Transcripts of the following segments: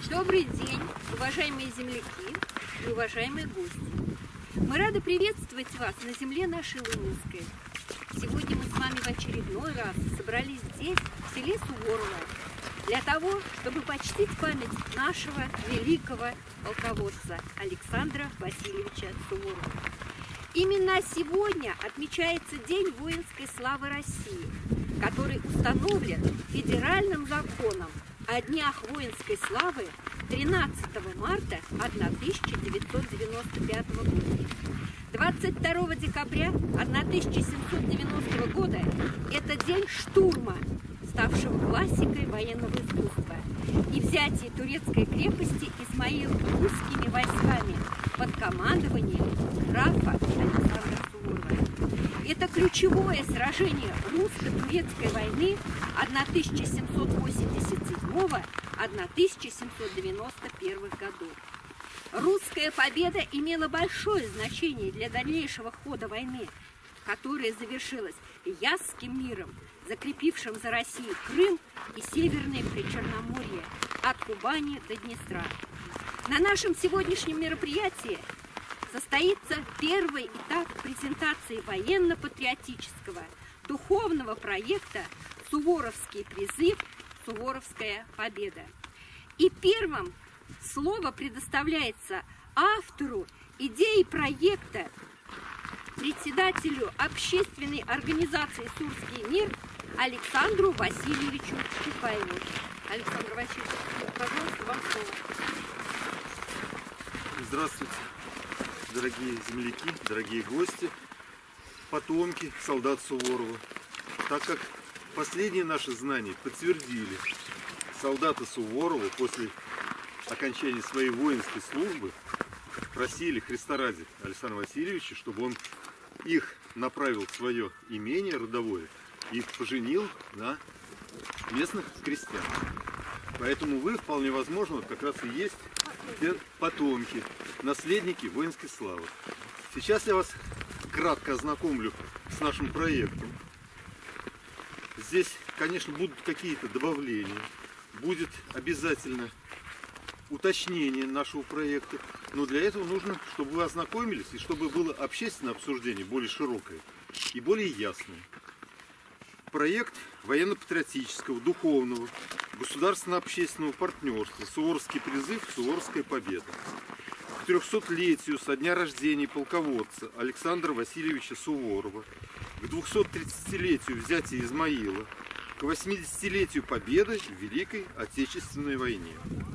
Добрый день, уважаемые земляки и уважаемые гости. Мы рады приветствовать вас на земле нашей Ленинской. Сегодня мы с вами в очередной раз собрались здесь, в селе Суворово, для того, чтобы почтить память нашего великого полководца Александра Васильевича Суворова. Именно сегодня отмечается День воинской славы России, который установлен федеральным законом о днях воинской славы 13 марта 1995 года. 22 декабря 1790 года это день штурма, ставшего классикой военного искусства, и взятие турецкой крепости Измаил русскими войсками под командованием графа Александра Суворова. Это ключевое сражение русско-турецкой войны 1787-1791 годов. Русская победа имела большое значение для дальнейшего хода войны, которая завершилась Ясским миром, закрепившим за Россией Крым и Северное Причерноморье от Кубани до Днестра. На нашем сегодняшнем мероприятии состоится первый этап презентации военно-патриотического духовного проекта «Суворовский призыв. Суворовская победа». И первым слово предоставляется автору идеи проекта, председателю общественной организации «Сурский мир» Александру Васильевичу Чапаеву. Александр Васильевич, пожалуйста, вам слово. Здравствуйте, дорогие земляки, дорогие гости, потомки солдат Суворова. Так как последние наши знания подтвердили, солдаты Суворова после окончания своей воинской службы просили Христа ради Александра Васильевича, чтобы он их направил в свое имение родовое и поженил на местных крестьян. Поэтому вы, вполне возможно, вот как раз и есть те потомки, наследники воинской славы. Сейчас я вас кратко ознакомлю с нашим проектом. Здесь, конечно, будут какие-то добавления, будет обязательно уточнение нашего проекта, но для этого нужно, чтобы вы ознакомились и чтобы было общественное обсуждение более широкое и более ясное. Проект военно-патриотического, духовного, государственно-общественного партнерства «Суворовский призыв. Суворовская победа» к 300-летию со дня рождения полководца Александра Васильевича Суворова, к 230-летию взятия Измаила, к 80-летию победы в Великой Отечественной войне.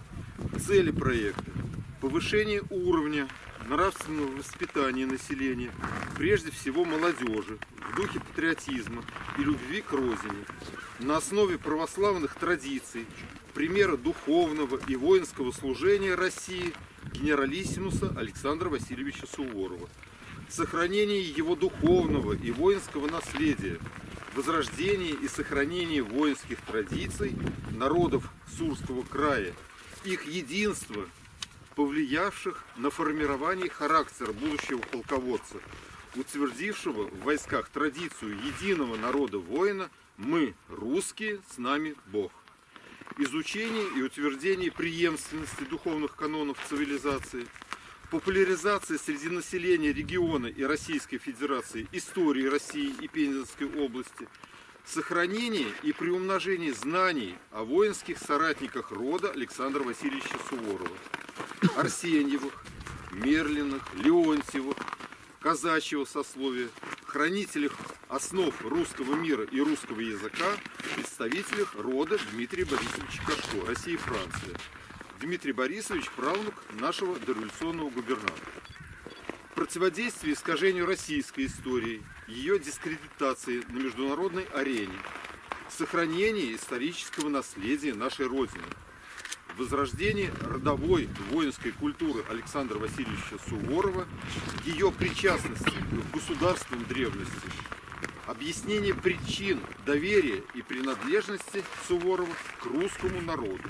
Цели проекта: повышение уровня нравственного воспитания населения, прежде всего молодежи, в духе патриотизма и любви к родине, на основе православных традиций, примера духовного и воинского служения России генералиссимуса Александра Васильевича Суворова, сохранение его духовного и воинского наследия, возрождение и сохранение воинских традиций народов Сурского края, их единство, повлиявших на формирование характера будущего полководца, утвердившего в войсках традицию единого народа-воина «Мы, русские, с нами Бог». Изучение и утверждение преемственности духовных канонов цивилизации, популяризация среди населения региона и Российской Федерации истории России и Пензенской области, сохранение и приумножение знаний о воинских соратниках рода Александра Васильевича Суворова, Арсеньевых, Мерлиных, Леонтьевых, казачьего сословия, хранителях основ русского мира и русского языка, представителях рода Дмитрия Борисовича Кашко, Россия и Франция. Дмитрий Борисович – правнук нашего дореволюционного губернатора. Противодействие искажению российской истории, ее дискредитации на международной арене, сохранение исторического наследия нашей Родины, возрождение родовой воинской культуры Александра Васильевича Суворова, ее причастности к государствам древности, объяснение причин доверия и принадлежности Суворова к русскому народу,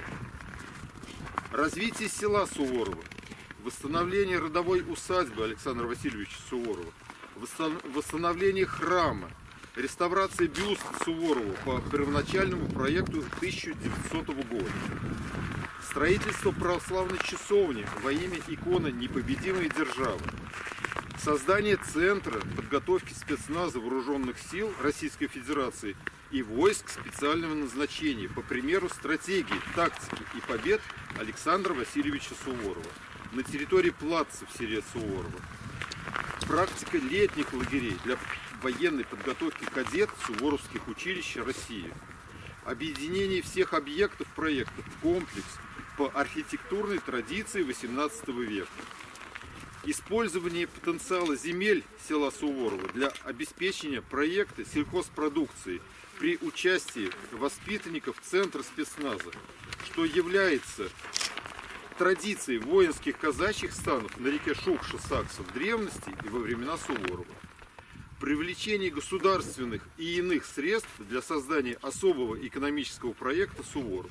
развитие села Суворова, восстановление родовой усадьбы Александра Васильевича Суворова, восстановление храма, реставрация бюста Суворова по первоначальному проекту 1900 года, строительство православной часовни во имя иконы непобедимой державы, создание Центра подготовки спецназа вооруженных сил Российской Федерации и войск специального назначения по примеру стратегии, тактики и побед Александра Васильевича Суворова на территории плаца в селе Суворова. Практика летних лагерей для военной подготовки кадетов суворовских училищ России. Объединение всех объектов проекта в комплекс по архитектурной традиции XVIII века. Использование потенциала земель села Суворова для обеспечения проекта сельхозпродукции при участии воспитанников Центра спецназа, что является традицией воинских казачьих станов на реке Шукша-Сакса в древности и во времена Суворова. Привлечение государственных и иных средств для создания особого экономического проекта Суворов.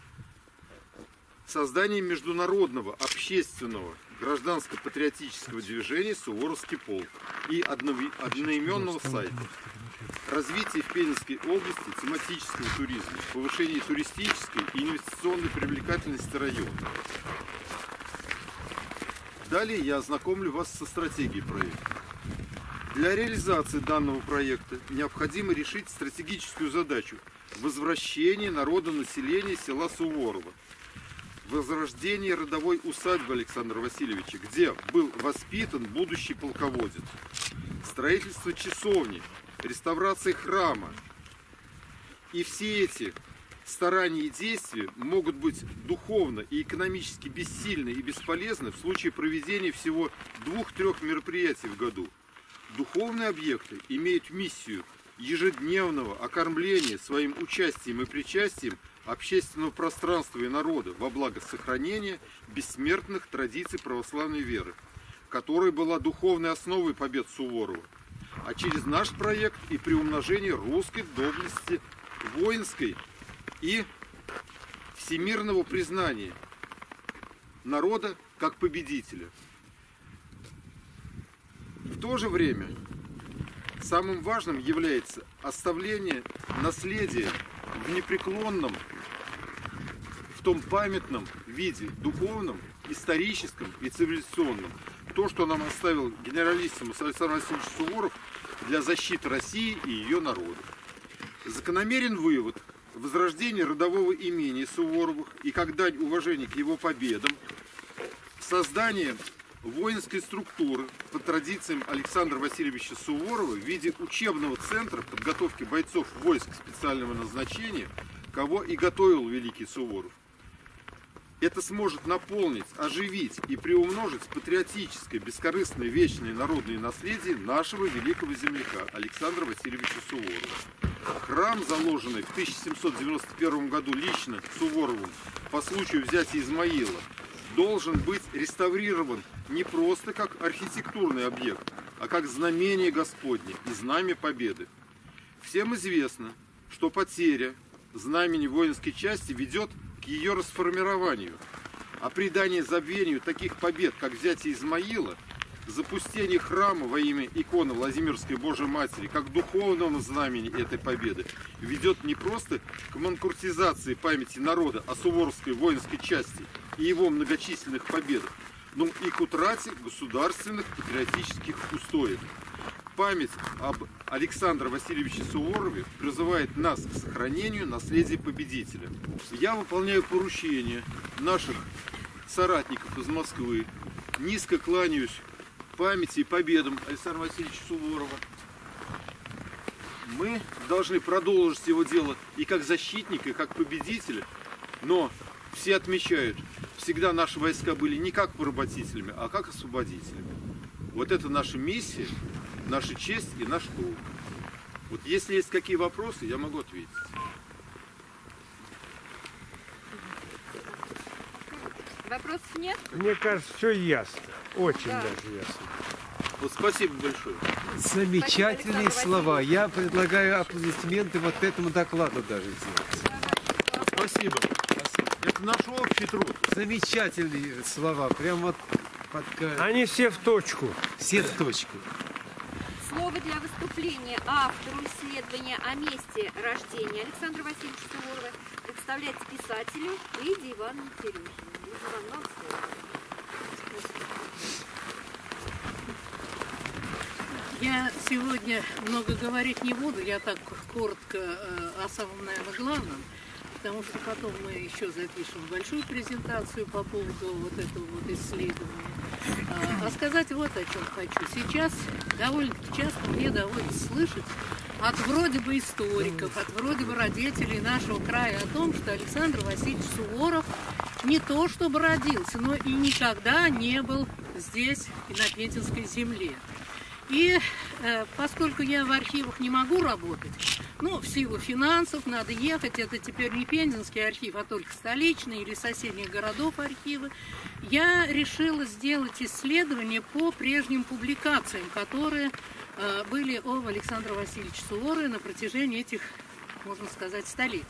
Создание международного, общественного, гражданско-патриотического движения «Суворовский полк» и одноименного сайта. Развитие в Пензенской области тематического туризма, повышение туристической и инвестиционной привлекательности района. Далее я ознакомлю вас со стратегией проекта. Для реализации данного проекта необходимо решить стратегическую задачу возвращения народонаселения села Суворова, возрождение родовой усадьбы Александра Васильевича, где был воспитан будущий полководец, строительство часовни, реставрация храма. И все эти старания и действия могут быть духовно и экономически бессильны и бесполезны в случае проведения всего 2-3 мероприятий в году. Духовные объекты имеют миссию ежедневного окормления своим участием и причастием общественного пространства и народа во благо сохранения бессмертных традиций православной веры, которая была духовной основой побед Суворова, а через наш проект и приумножение русской доблести, воинской и всемирного признания народа как победителя. В то же время самым важным является оставление наследия в непреклонном, в том памятном виде, духовном, историческом и цивилизационном. То, что нам оставил генералиссимус Александр Васильевич Суворов для защиты России и ее народа. Закономерен вывод: возрождение родового имени Суворовых и как дань уважения к его победам, создание воинской структуры по традициям Александра Васильевича Суворова в виде учебного центра подготовки бойцов войск специального назначения, кого и готовил великий Суворов. Это сможет наполнить, оживить и приумножить патриотическое, бескорыстное, вечное народное наследие нашего великого земляка Александра Васильевича Суворова. Храм, заложенный в 1791 году лично Суворовым по случаю взятия Измаила, должен быть реставрирован не просто как архитектурный объект, а как знамение Господне и знамя победы. Всем известно, что потеря знамени воинской части ведет к ее расформированию, а придание забвению таких побед, как взятие Измаила, запустение храма во имя иконы Владимирской Божией Матери, как духовного знамени этой победы, ведет не просто к манкуртизации памяти народа о суворовской воинской части и его многочисленных победах, но и к утрате государственных патриотических устоев. Память об Александре Васильевиче Суворове призывает нас к сохранению наследия победителя. Я выполняю поручения наших соратников из Москвы, низко кланяюсь памяти и победам Александра Васильевича Суворова. Мы должны продолжить его дело и как защитника, и как победителя, но все отмечают, всегда наши войска были не как поработителями, а как освободителями. Вот это наша миссия, наша честь и наш долг. Вот если есть какие вопросы, я могу ответить. Вопросов нет? Мне кажется, все ясно. Очень даже ясно. Вот спасибо большое. Замечательные Спасибо, слова. Я предлагаю аплодисменты вот этому докладу даже сделать. Спасибо. Это наш общий труд. Замечательные слова. Прям вот под... Они все в точку. Все в точку. Слово для выступления автору исследования о месте рождения Александра Васильевича Суворова предоставляется писателю Лидии Ивановне Терехиной. Лидия Ивановна, вам слово. Я сегодня много говорить не буду, я так коротко о самом, наверное, главном, потому что потом мы еще запишем большую презентацию по поводу вот этого вот исследования. А сказать вот о чем хочу. Сейчас довольно-таки часто мне доводится слышать от вроде бы историков, от вроде бы родителей нашего края о том, что Александр Васильевич Суворов не то чтобы родился, но и никогда не был здесь и на Пензенской земле. И поскольку я в архивах не могу работать, в силу финансов надо ехать, это теперь не Пензенский архив, а только столичный или соседних городов архивы, я решила сделать исследование по прежним публикациям, которые были об Александре Васильевиче Суворове на протяжении этих, можно сказать, столетий.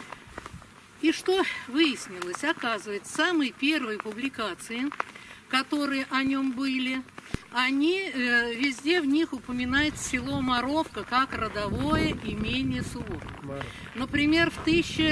И что выяснилось? Оказывается, самые первые публикации, которые о нем были, они везде в них упоминается село Моровка как родовое имение Суворова. Например, в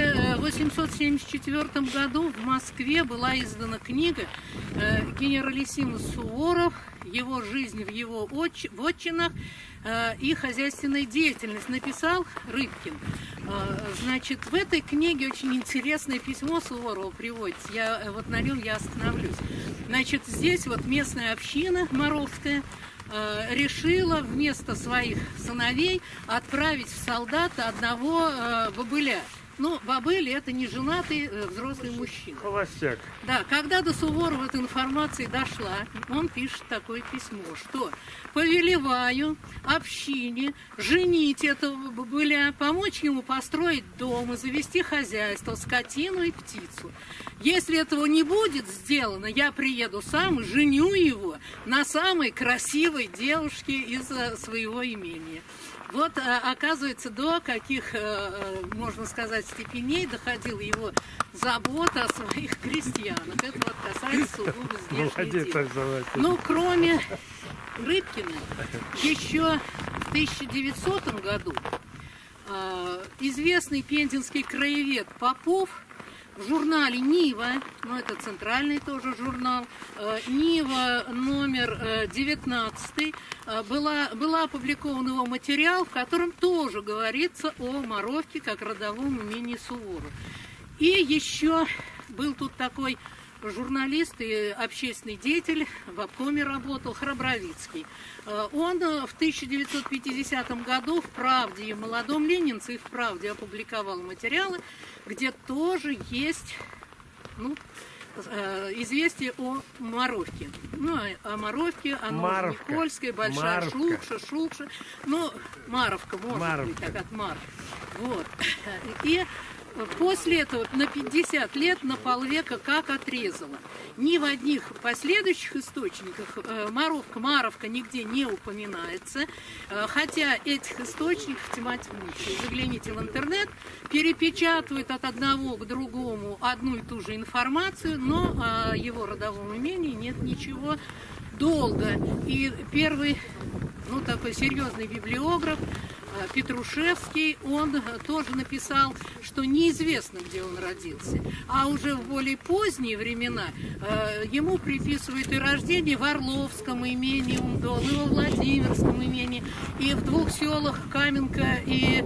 1874 году в Москве была издана книга «Генералиссимус Суворов. Его жизнь в его вотчинах и хозяйственная деятельность». Написал Рыбкин. Значит, в этой книге очень интересное письмо Суворова приводится. На нем я остановлюсь. Значит, здесь вот местная община моровская решила вместо своих сыновей отправить в солдаты одного бобыля. Бобыль – это не женатый взрослый мужчина. Холостяк. Да, когда до Суворова эта информация дошла, он пишет такое письмо, что повелеваю общине женить этого бобыля, помочь ему построить дом и завести хозяйство, скотину и птицу. Если этого не будет сделано, я приеду сам и женю его на самой красивой девушке из своего имения. Вот, оказывается, до каких, можно сказать, степеней доходила его забота о своих крестьянах. Это вот касается сугубо здешних дел. Кроме Рыбкина, еще в 1900 году известный пензенский краевед Попов в журнале «Нива», это центральный тоже журнал, «Нива» номер 19, была опубликован его материал, в котором тоже говорится о Моровке как родовом имении Суворова. И еще был тут такой журналист и общественный деятель, в обкоме работал, Храбровицкий. Он в 1950 году в «Правде» и в «Молодом ленинце» и в «Правде» опубликовал материалы, где тоже есть известие о Моровке. О Моровке, о Новоникольской, Большая Шулкша. Маровка, может быть, так как Марк. Вот. И после этого на 50 лет, на полвека как отрезала. Ни в одних последующих источниках Моровка нигде не упоминается, хотя этих источников тематически. Загляните в интернет, перепечатывают от одного к другому одну и ту же информацию, но о его родовом имении нет ничего долго. И первый, такой серьезный библиограф Петрушевский, он тоже написал, что неизвестно, где он родился. А уже в более поздние времена ему приписывают и рождение в Орловском имении Умдол, и во Владимирском имении, и в двух селах Каменка и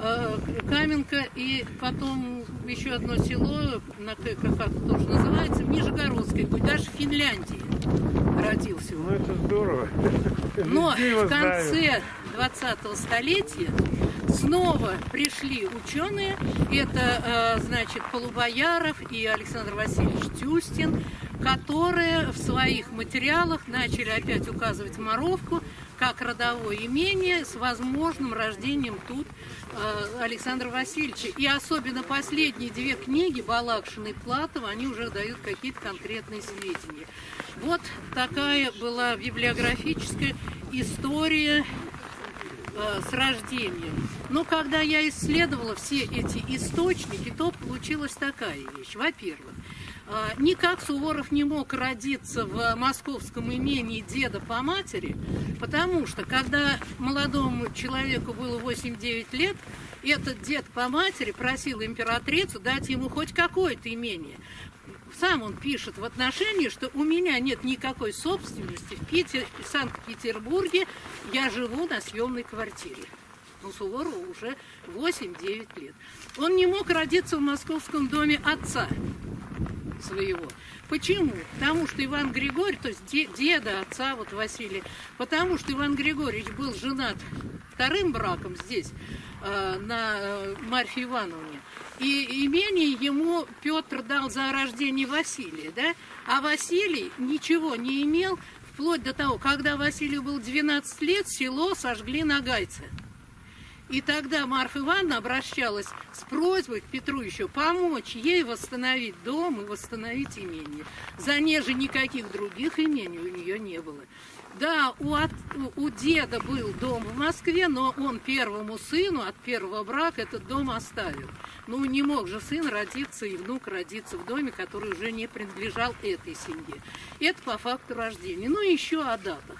потом еще одно село, как тоже называется, в Нижегородской, даже в Финляндии родился он. Это здорово. Но в конце 20-го столетия снова пришли ученые, это, Полубояров и Александр Васильевич Тюстин, которые в своих материалах начали опять указывать Моровку как родовое имение с возможным рождением тут Александра Васильевича. И особенно последние две книги, Балакшина и Платова, они уже дают какие-то конкретные сведения. Вот такая была библиографическая история с рождением. Но когда я исследовала все эти источники, то получилась такая вещь. Во-первых, никак Суворов не мог родиться в московском имении деда по матери, потому что когда молодому человеку было 8-9 лет, этот дед по матери просил императрицу дать ему хоть какое-то имение. Сам он пишет в отношении, что у меня нет никакой собственности в Санкт-Петербурге, я живу на съемной квартире. Ну, Суворову уже 8-9 лет. Он не мог родиться в московском доме отца своего. Почему? Потому что Иван Григорьевич, то есть деда отца, вот Василия, потому что Иван Григорьевич был женат вторым браком здесь, на Марфе Ивановне. И имение ему Петр дал за рождение Василия, да? А Василий ничего не имел, вплоть до того, когда Василию было 12 лет, село сожгли нагайцы. И тогда Марфа Ивановна обращалась с просьбой к Петру еще помочь ей восстановить дом и восстановить имение. За неже никаких других имений у нее не было. Да, у деда был дом в Москве, но он первому сыну от первого брака этот дом оставил. Ну, не мог же сын родиться и внук родиться в доме, который уже не принадлежал этой семье. Это по факту рождения. Ну, еще о датах.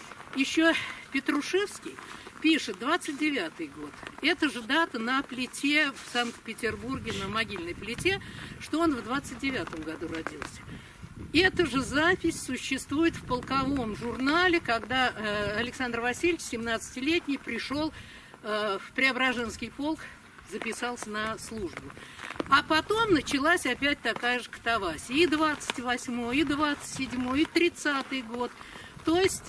Еще Петрушевский пишет 29-й год. Это же дата на плите в Санкт-Петербурге, на могильной плите, что он в 29-м году родился. Эта же запись существует в полковом журнале, когда Александр Васильевич, 17-летний, пришел в Преображенский полк, записался на службу. А потом началась опять такая же катавасия. И 28-й, и 27-й, и 30-й год. То есть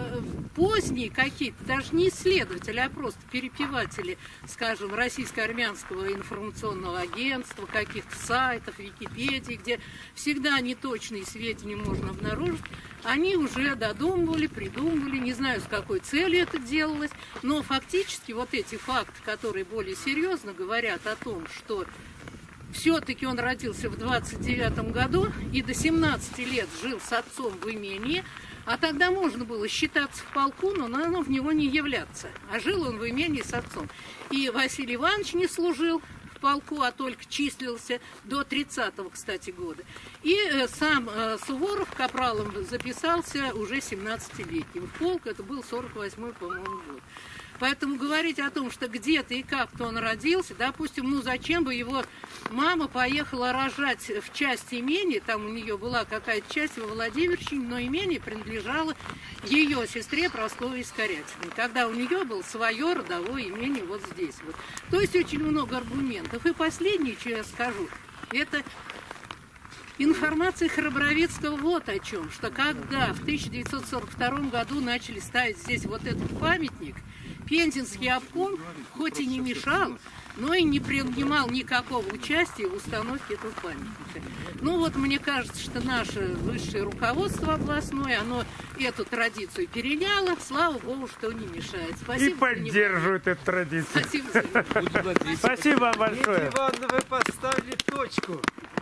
поздние какие-то, даже не исследователи, а просто перепеватели, скажем, Российско-армянского информационного агентства, каких-то сайтов, Википедии, где всегда неточные сведения можно обнаружить, они уже додумывали, придумывали, не знаю, с какой целью это делалось, но фактически вот эти факты, которые более серьезно говорят о том, что все-таки он родился в 29 году и до 17 лет жил с отцом в имении, а тогда можно было считаться в полку, но в него не являться. А жил он в имении с отцом. И Василий Иванович не служил в полку, а только числился до 30-го, кстати, года. И сам Суворов капралом записался уже 17-летним. В полк это был 48-й, по-моему, год. Поэтому говорить о том, что где-то и как-то он родился, допустим, ну зачем бы его мама поехала рожать в часть имения, там у нее была какая-то часть во Владимирщине, но имение принадлежало ее сестре Прасковье Скорягиной, когда у нее было свое родовое имение вот здесь вот. То есть очень много аргументов. И последнее, что я скажу, это информация Храбровицкого вот о чем, что когда в 1942 году начали ставить здесь вот этот памятник, Пензенский обком хоть и не мешал, но и не принимал никакого участия в установке этого памятника. Ну вот мне кажется, что наше высшее руководство областное, оно эту традицию переняло, слава богу, что не мешает. Спасибо. И поддерживает эту традицию. Спасибо за внимание. Спасибо вам большое. Ивановна, вы поставили точку.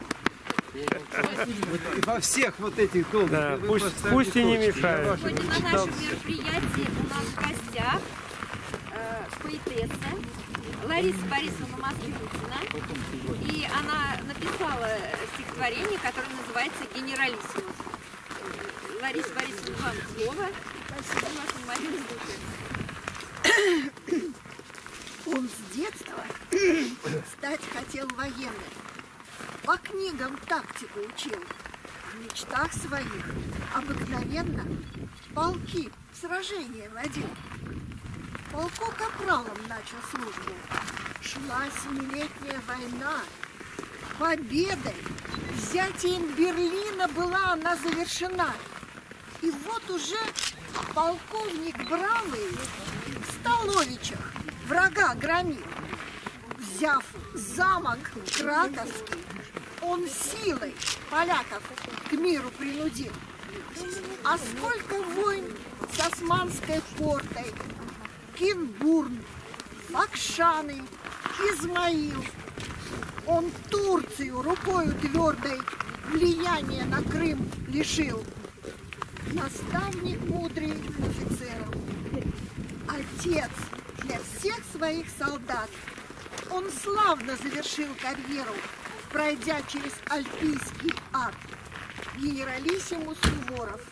Во всех вот этих долгих. Да, вы пусть поставили и не точки. Я мешает. ваши Сегодня на читал нашем все. мероприятии у нас в гостях поэтесса Лариса Борисовна Маслютина. И она написала стихотворение, которое называется «Генералиссимус». Лариса Борисовна, вам слово. Спасибо за ваше внимание. Он с детства стать хотел военным. По книгам тактику учил. В мечтах своих обыкновенно полки в сражения водил. В полку капралом начал службу. Шла семилетняя война. Победой, взятием Берлина была она завершена. И вот уже полковник бравый в Столовичах врага громил. Взяв замок Краковский, он силой поляков к миру принудил. А сколько войн с Османской портой, Кинбурн, Факшаны, Измаил. Он Турцию рукою твердой влияния на Крым лишил. Наставник мудрый офицеров, отец для всех своих солдат. Он славно завершил карьеру, пройдя через Альпийский ад. Генералиссимус Суворов,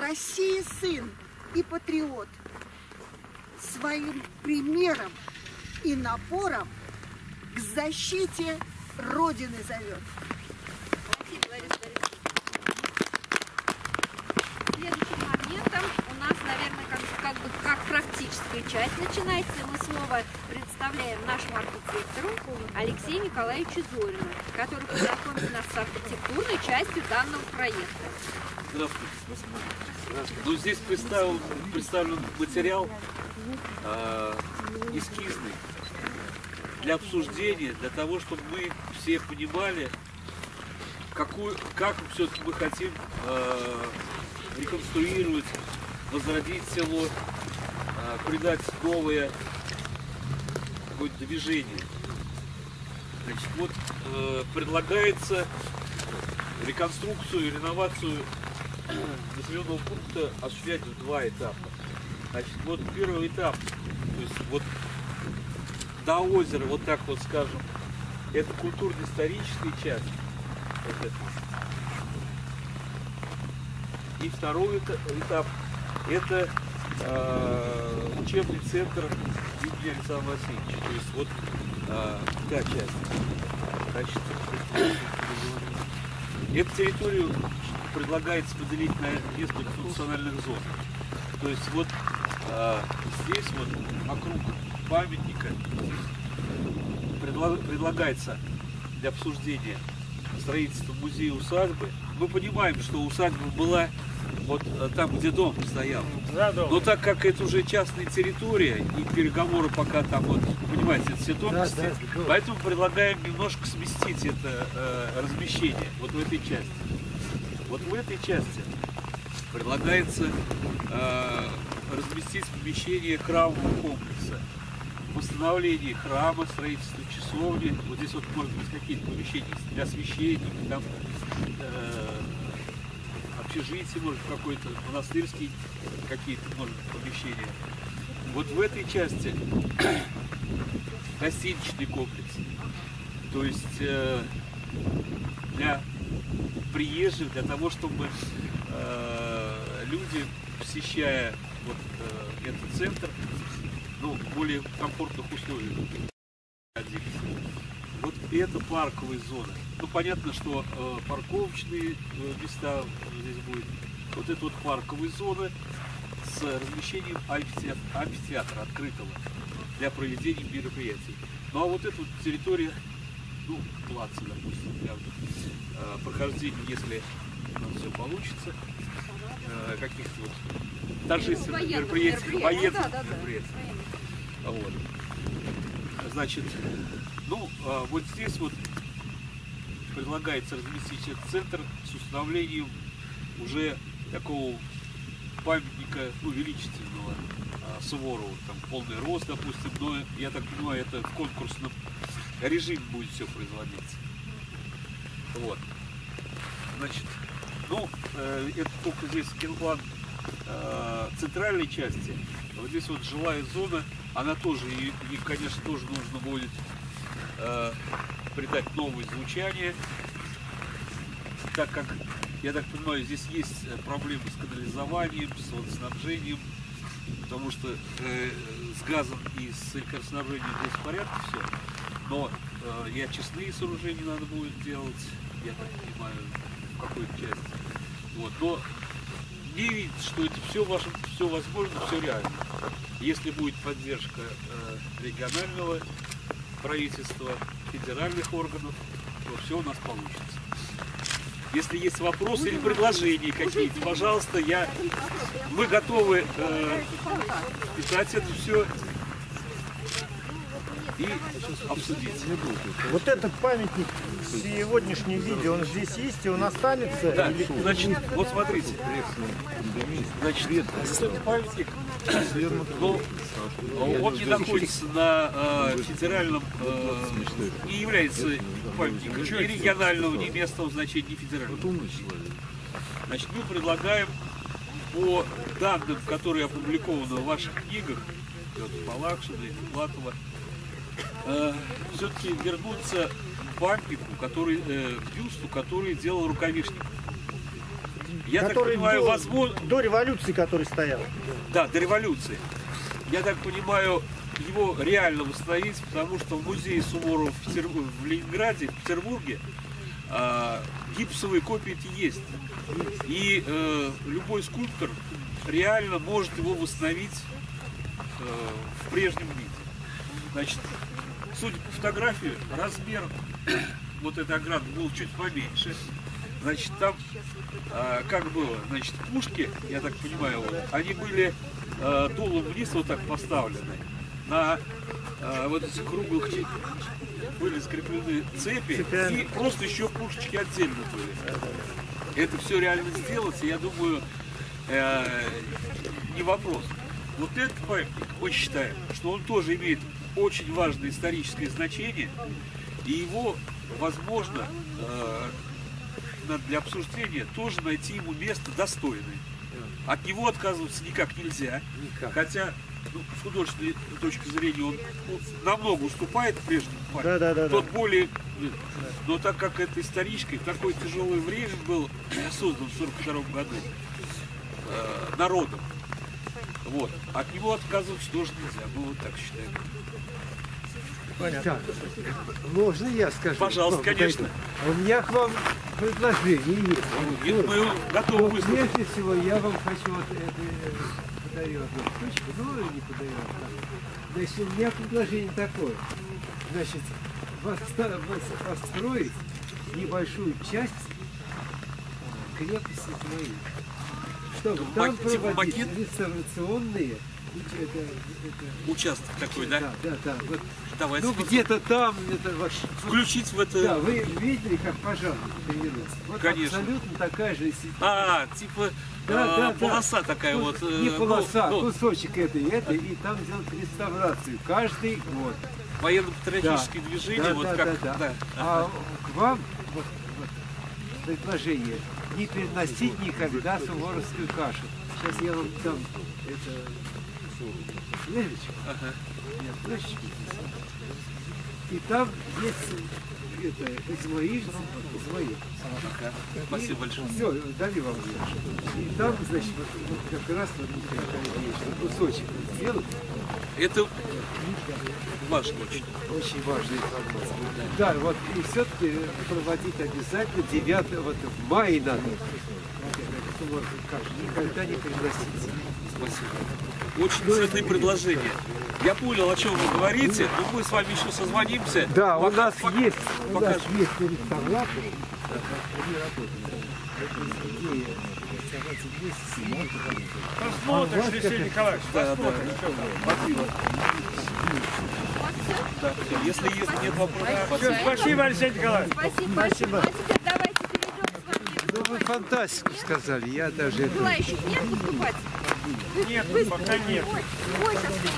России сын и патриот, своим примером и напором к защите Родины зовет. Спасибо, Лариса Борисовна. Следующим моментом у нас, наверное, как практическая часть начинается. Мы слово представляем нашему архитектору Алексею Николаевичу Зорину, который познакомит нас с архитектурной частью данного проекта. Здравствуйте. Ну, здесь представлен материал эскизный для обсуждения, для того, чтобы мы все понимали, как все-таки мы хотим реконструировать, возродить село, придать новое какое-то движение. Значит, вот предлагается реконструкцию и реновацию населенного пункта осуществлять в 2 этапа. Значит, вот первый этап, то есть вот до озера, вот так вот скажем, это культурно-историческая часть. Вот это. И второй этап это учебный центр имени Александра Васильевича. То есть вот та часть. Значит, эту территорию предлагается поделить на несколько функциональных зон. То есть вот здесь вот вокруг памятника предлагается для обсуждения строительства музея-усадьбы. Мы понимаем, что усадьба была вот там, где дом стоял. Но так как это уже частная территория и переговоры пока там вот, понимаете, это все тонкости, поэтому предлагаем немножко сместить это размещение вот в этой части. Вот в этой части предлагается разместить помещение храмового комплекса, восстановление храма, строительство часовни. Вот здесь вот может быть какие-то помещения для священников, там общежитие, может какой-то монастырский, какие-то может помещения. Вот в этой части гостиничный комплекс, то есть для приезжих, для того, чтобы люди, посещая вот этот центр, ну, в более комфортных условиях находились. Вот это парковые зоны. Ну, понятно, что парковочные места здесь будет. Вот это вот парковые зоны с размещением амфитеатра открытого для проведения мероприятий. Ну, а вот эта вот территория, ну, плаца, допустим, для прохождения, если все получится, каких-то вот торжественных мероприятий, военных мероприятий. Вот. Значит, ну, вот здесь вот предлагается разместить этот центр с установлением уже такого памятника, ну, величественного Суворову, там полный рост, допустим, но, я так понимаю, это в конкурсном режиме будет все производиться. Вот. Значит, ну, это только здесь киноплан центральной части. Вот здесь вот жилая зона, она тоже, и конечно, тоже нужно будет придать новое звучание, так как, я так понимаю, здесь есть проблемы с канализованием, с водоснабжением, потому что с газом и с электроснабжением здесь в порядке все, но и очистные сооружения надо будет делать, я так понимаю, в какой-то части. Вот. Но мне видится, что это все возможно, все реально. Если будет поддержка регионального правительства, федеральных органов, то все у нас получится. Если есть вопросы или предложения какие-то, пожалуйста, мы готовы писать это все и обсудить. Вот этот памятник, сегодняшний видео, он здесь есть, и он останется? Да, значит, вот смотрите. Значит, этот памятник, но он не находится на федеральном, не является памятником ни регионального, ни местного значения, ни федерального. Значит, мы предлагаем по данным, которые опубликованы в ваших книгах, Балакшина и Платова, все-таки вернуться к памятнику, к бюсту, который делал Рукавишников. Я так понимаю, возможно... До революции, который стоял. Да, до революции. Я так понимаю, его реально восстановить, потому что в музее Суворова в Ленинграде, в Петербурге гипсовые копии эти есть. И любой скульптор реально может его восстановить в прежнем виде. Значит, судя по фотографии, размер вот этой ограды был чуть поменьше. Значит, там как было, значит, пушки, я так понимаю, они были дулом вниз вот так поставлены. На вот этих круглых были скреплены цепи, и просто еще пушечки отдельно были. Это все реально сделать, я думаю, не вопрос. Вот этот памятник, мы считаем, что он тоже имеет очень важное историческое значение, и его, возможно, для обсуждения тоже найти ему место достойное. От него отказываться никак нельзя, хотя с художественной точки зрения он намного уступает прежнему памятнику. Тот более, но так как это историческое, в такое тяжелое время был создан в 1942 году народом, вот, от него отказываться тоже нельзя, мы вот так считаем. Так, можно я скажу? Пожалуйста, конечно. У меня к вам предложение есть. Нет, мы готовы Вот, выслушать. прежде всего, я вам хочу вот это подарю одну штучку, ну не подарю. Значит, у меня предложение такое. Значит, построить небольшую часть крепости своей, чтобы там Типа проводить макет? реставрационные Участок такой, да? Да. Вот, Давайте ну где-то там это вот. включить в это. Да, вы видели, как пожар тренируется? Вот Конечно. абсолютно такая же ситуация. Типа Да. полоса такая Ну, вот. не полоса, ну, кусочек этой, и там делают реставрацию каждый год. военно-патриотическое движение, вот как. Да. А к вам вот предложение не переносить никогда суворовскую кашу. Сейчас я вам дам это флешечку. Ага. Нет, флешечку. И там есть это измаиль. Ага. Спасибо большое. Все, дали вам ее. И там, значит, вот как раз вот такая вещь, кусочек сделать. Это важно очень. Очень важная информация. Да, вот и все-таки проводить обязательно 9 вот в мае надо. Никогда не приносить. Спасибо. Очень ценные предложения. Я понял, о чем вы говорите, но мы с вами еще созвонимся. Да, у нас Пока- есть покажем. реставратор. Они работают. Посмотришь, Алексей Николаевич, посмотришь. Да, если есть, нет вопросов, Спасибо, Алексей Николаевич. Спасибо большое. А теперь давайте перейдем с вами. Ну, вы фантастику сказали, я даже... это- Желающих нет выступать? Нет, пока нет. Ой, как ты.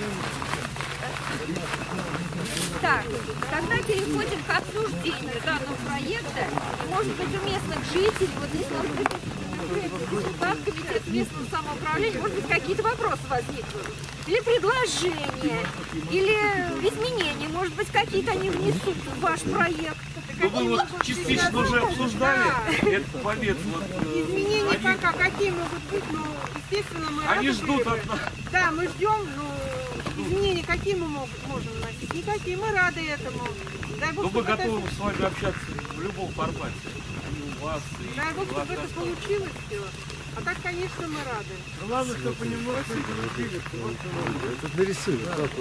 Так, тогда переходим к обсуждению данного проекта. Может быть, у местных жителей, вот здесь может быть депутат комитета местного самоуправления, может быть, какие-то вопросы возникнут. Или предложения, или изменения, может быть, какие-то они внесут в ваш проект. ну, мы вот частично уже обсуждали этот момент. Вот, Изменения они- пока какие могут быть, но, естественно, мы Они рады ждут были бы. от нас. Да, мы ждем, но изменения какие мы можем вносить? Никакие, мы рады этому. Дай Бог, Но мы чтобы это- готовы с вами общаться в любом формате. И у вас, и Дай Бог, у чтобы вас. это получилось все. А так, конечно, мы рады. Главное, чтобы понемножку изучили. Нарисую.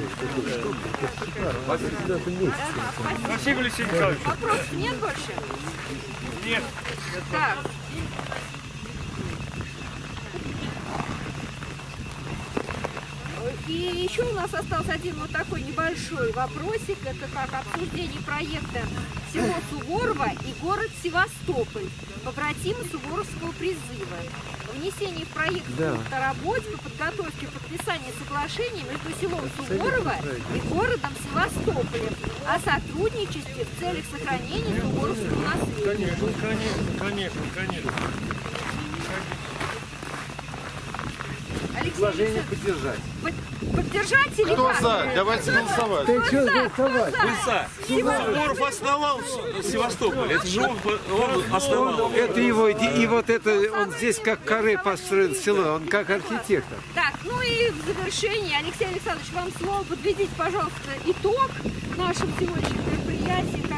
Спасибо, Алексей Николаевич. Вопросов нет больше? Нет. Так. И еще у нас остался один вот такой небольшой вопросик. Это как обсуждение проекта село Суворово и город Севастополь, побратимы Суворовского призыва. Внесение в проект о работе по подготовке подписания соглашения между селом Суворово и городом Севастополем о сотрудничестве в целях сохранения суворовского наследия. Конечно. Алексей Предложение Александрович, поддержать. поддержать или Кто как? за? Давайте голосовать. Ты что голосовать? Суворов основал Севастополь. Это же он основал. Это его, и вот это, он здесь как каре построил село, он как архитектор. Так, ну и в завершении, Алексей Александрович, вам слово. Подведите, пожалуйста, итог нашим сегодняшним мероприятиям. Как...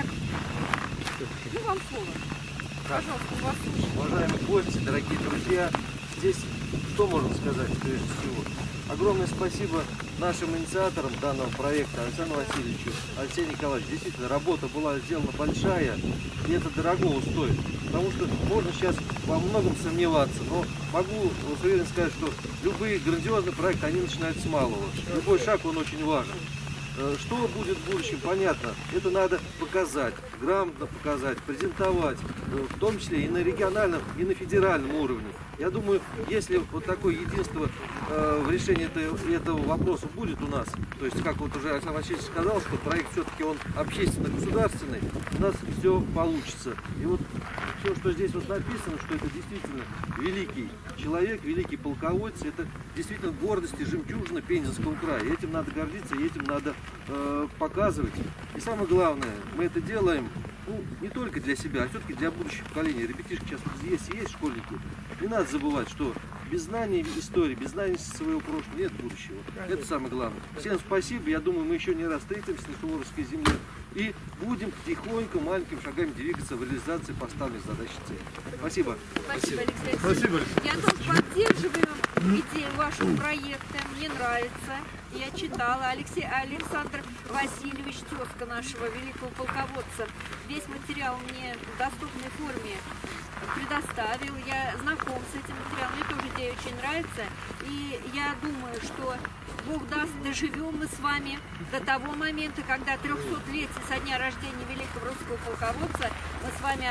Ну, вам слово. Пожалуйста, вас слушаю. Уважаемые гости, дорогие друзья, здесь что можно сказать прежде всего? Огромное спасибо нашим инициаторам данного проекта, Александру Васильевичу, Алексею Николаевичу. Действительно, работа была сделана большая, и это дорогого стоит. Потому что можно сейчас во многом сомневаться, но могу уверенно сказать, что любые грандиозные проекты, они начинают с малого. Любой шаг, он очень важен. Что будет в будущем, понятно, это надо показать, грамотно показать, презентовать, в том числе и на региональном, и на федеральном уровне. Я думаю, если вот такое единство в решении этого вопроса будет у нас, то есть, как вот уже Александр Васильевич сказал, что проект все-таки он общественно-государственный, у нас все получится. И вот все, что здесь вот написано, что это действительно великий человек, великий полководец, это действительно гордость и жемчужина Пензенского края. И этим надо гордиться, и этим надо показывать. И самое главное, мы это делаем не только для себя, а все-таки для будущих поколений. Ребятишки сейчас вот здесь есть, школьники. Не надо забывать, что без знаний истории, без знаний своего прошлого нет будущего. Это самое главное. Всем спасибо. Я думаю, мы еще не раз встретимся на Суворовской земле и будем тихонько, маленькими шагами двигаться в реализации поставленных задач и целей. Спасибо. Спасибо, Алексей Алексеевич. Я тоже поддерживаю идею вашего проекта. Мне нравится. Я читала. Александр Васильевич, тезка нашего великого полководца, весь материал мне в доступной форме предоставил. Я знаком с этим материалом. Мне тоже идея очень нравится. И я думаю, что Бог даст, доживем мы с вами до того момента, когда 300-летие со дня рождения великого русского полководца мы с вами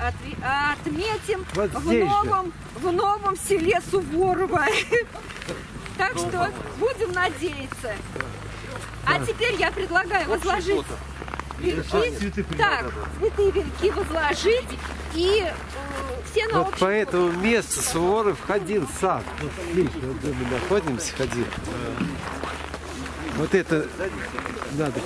отметим вот в новом селе Суворово. Так что будем надеяться. А теперь я предлагаю возложить венки. Так, цветы венки возложить и все на вот по этому месту Суворов ходил сам. Вот, видите, вот мы находимся, ходил. Вот это надо.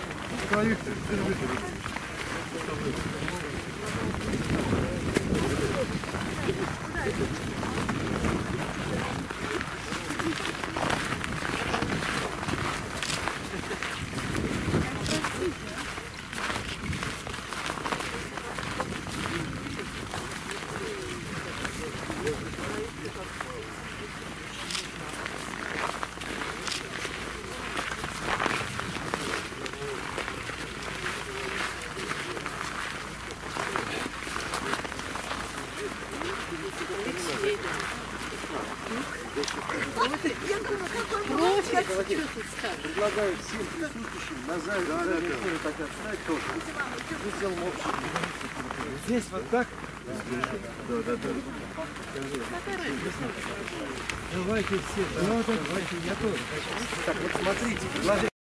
Предлагаю всем присутствующим на задней истории так отстать тоже. Мы сделаем общий. Здесь вот так? Да. Давайте все. Давайте, я тоже. Так, вот смотрите,